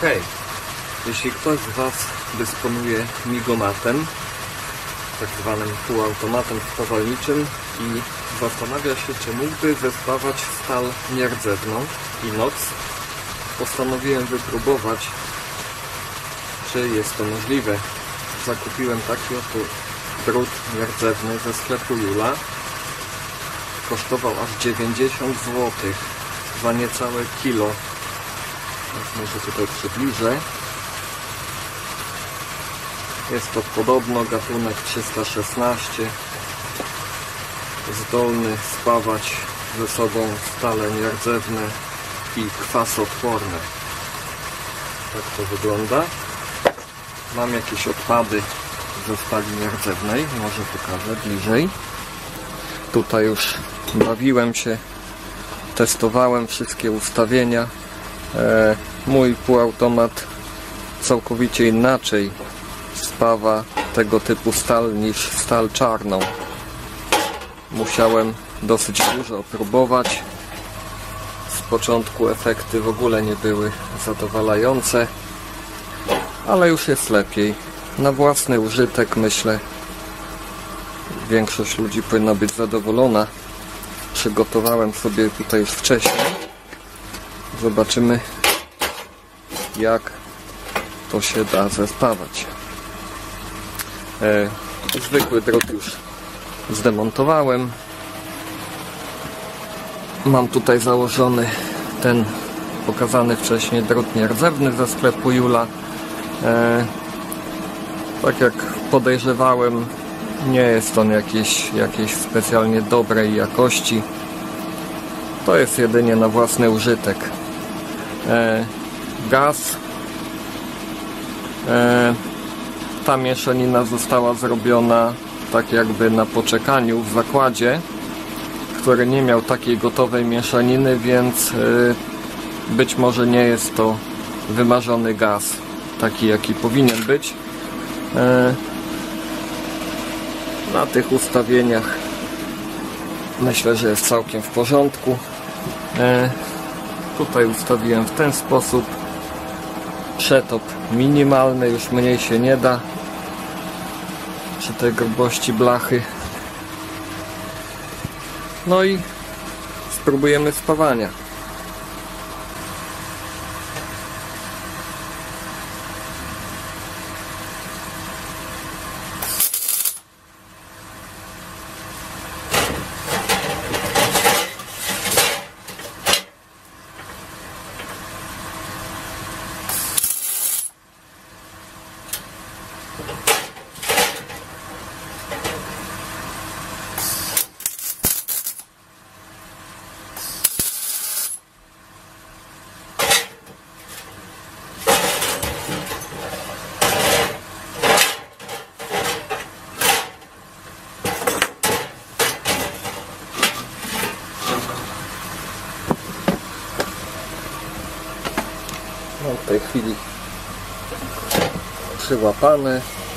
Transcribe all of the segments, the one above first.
Hej, jeśli ktoś z Was dysponuje migomatem, tak zwanym półautomatem spawalniczym i zastanawia się, czy mógłby zespawać stal nierdzewną inox, postanowiłem wypróbować, czy jest to możliwe. Zakupiłem taki oto drut nierdzewny ze sklepu Jula. Kosztował aż 90 zł za niecałe kilo. Więc może tutaj przybliżę. Jest to podobno gatunek 316, zdolny spawać ze sobą stale nierdzewne i kwasoodporne. Tak to wygląda. Mam jakieś odpady ze stali nierdzewnej, może pokażę bliżej. Tutaj już bawiłem się, testowałem wszystkie ustawienia. Mój półautomat całkowicie inaczej spawa tego typu stal niż stal czarną. Musiałem dosyć dużo próbować. Z początku efekty w ogóle nie były zadowalające, ale już jest lepiej. Na własny użytek, myślę, większość ludzi powinna być zadowolona. Przygotowałem sobie tutaj już wcześniej. Zobaczymy, jak to się da zespawać. Zwykły drut już zdemontowałem. Mam tutaj założony ten pokazany wcześniej drut nierdzewny ze sklepu Jula. Tak jak podejrzewałem, nie jest on jakiejś specjalnie dobrej jakości. To jest jedynie na własny użytek. Gaz. Ta mieszanina została zrobiona tak jakby na poczekaniu w zakładzie, który nie miał takiej gotowej mieszaniny, więc być może nie jest to wymarzony gaz, taki jaki powinien być. Na tych ustawieniach myślę, że jest całkiem w porządku. Tutaj ustawiłem w ten sposób. Przetop minimalny, już mniej się nie da przy tej grubości blachy. No i spróbujemy spawania. No, w tej chwili przyłapane.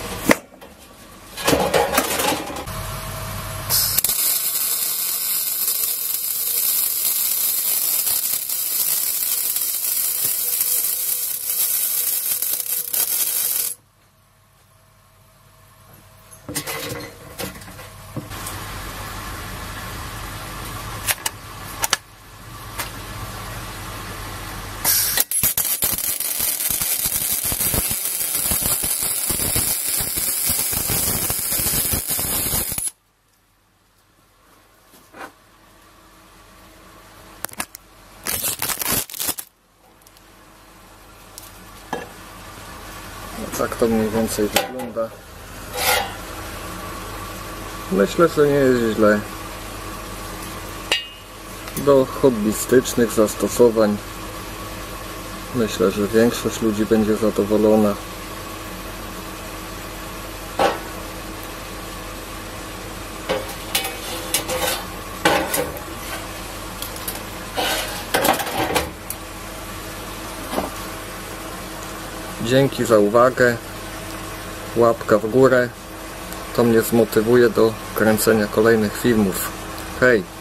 Tak to mniej więcej wygląda. Myślę, że nie jest źle. Do hobbystycznych zastosowań myślę, że większość ludzi będzie zadowolona. Dzięki za uwagę. Łapka w górę. To mnie zmotywuje do kręcenia kolejnych filmów. Hej!